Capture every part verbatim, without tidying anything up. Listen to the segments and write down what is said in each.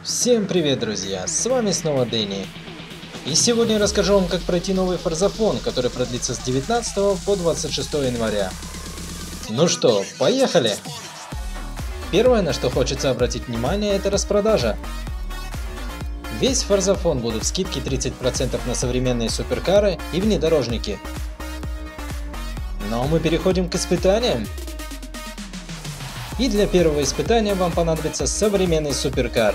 Всем привет, друзья! С вами снова Дэнни. И сегодня я расскажу вам, как пройти новый Forzaphone, который продлится с девятнадцатого по двадцать шестое января. Ну что, поехали! Первое, на что хочется обратить внимание, это распродажа. Весь Forzaphone будут скидки тридцать процентов на современные суперкары и внедорожники. Но мы переходим к испытаниям. И для первого испытания вам понадобится современный суперкар.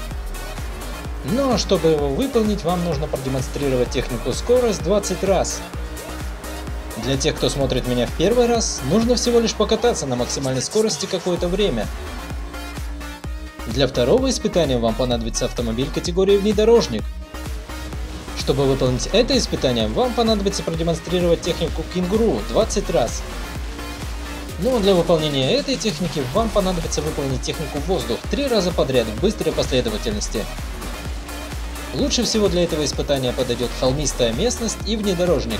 Но чтобы его выполнить, вам нужно продемонстрировать технику скорость двадцать раз. Для тех, кто смотрит меня в первый раз, нужно всего лишь покататься на максимальной скорости какое-то время. Для второго испытания вам понадобится автомобиль категории внедорожник. Чтобы выполнить это испытание, вам понадобится продемонстрировать технику кенгуру двадцать раз. Ну а для выполнения этой техники вам понадобится выполнить технику воздух три раза подряд в быстрой последовательности. Лучше всего для этого испытания подойдет холмистая местность и внедорожник.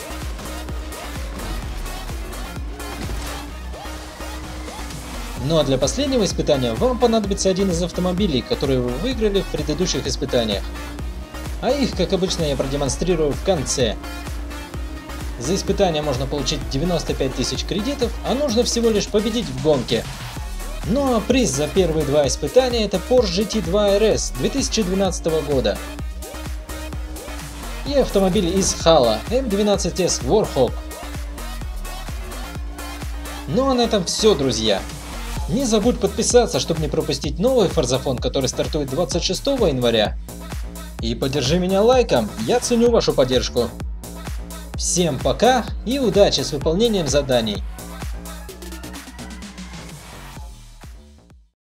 Ну а для последнего испытания вам понадобится один из автомобилей, которые вы выиграли в предыдущих испытаниях. А их, как обычно, я продемонстрирую в конце. За испытание можно получить девяносто пять тысяч кредитов, а нужно всего лишь победить в гонке. Ну а приз за первые два испытания — это Porsche джи ти два эр эс две тысячи двенадцатого года. И автомобиль из Halla эм двенадцать эс Warhawk. Ну а на этом все, друзья. Не забудь подписаться, чтобы не пропустить новый Forzaphone, который стартует двадцать шестого января. И поддержи меня лайком, я ценю вашу поддержку. Всем пока и удачи с выполнением заданий!